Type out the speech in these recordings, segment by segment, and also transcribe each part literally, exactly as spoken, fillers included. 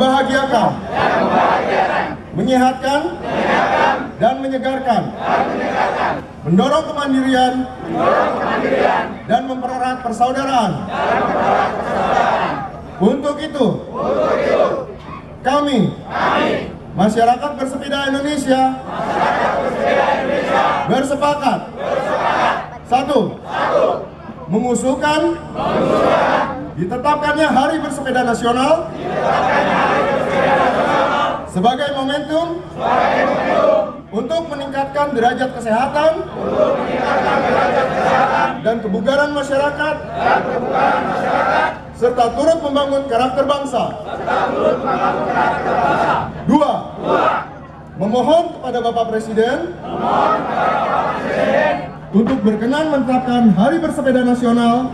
membahagiakan, menyehatkan, dan menyegarkan, mendorong kemandirian, dan mempererat persaudaraan. Untuk itu, kami, masyarakat bersepeda Indonesia, bersepakat, satu, mengusulkan ditetapkannya Hari Bersepeda Nasional sebagai momentum untuk meningkatkan derajat kesehatan dan kebugaran masyarakat, serta turut membangun karakter bangsa. Dua, memohon kepada Bapak Presiden untuk berkenan menetapkan Hari Bersepeda Nasional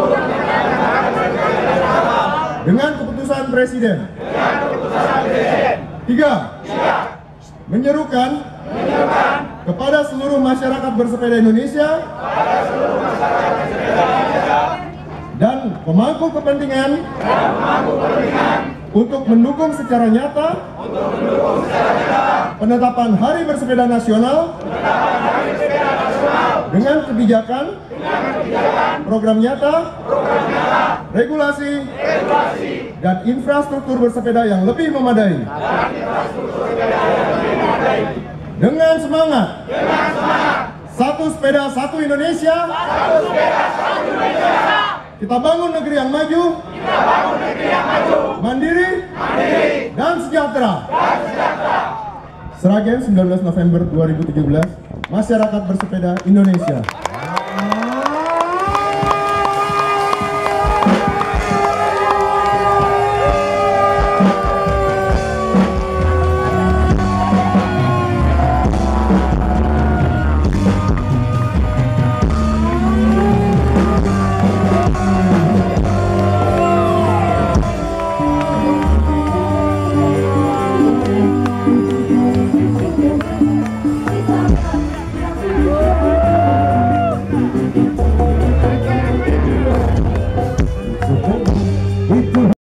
dengan keputusan Presiden. Tiga, menyerukan kepada seluruh masyarakat bersepeda Indonesia dan pemangku kepentingan untuk mendukung secara nyata penetapan Hari Bersepeda Nasional dengan kebijakan, program nyata, regulasi, dan infrastruktur bersepeda yang lebih memadai. Dengan semangat, satu sepeda satu Indonesia, kita bangun negeri yang maju, mandiri, dan sejahtera. Sragen, sembilan belas November dua ribu tujuh belas, Masyarakat Bersepeda Indonesia.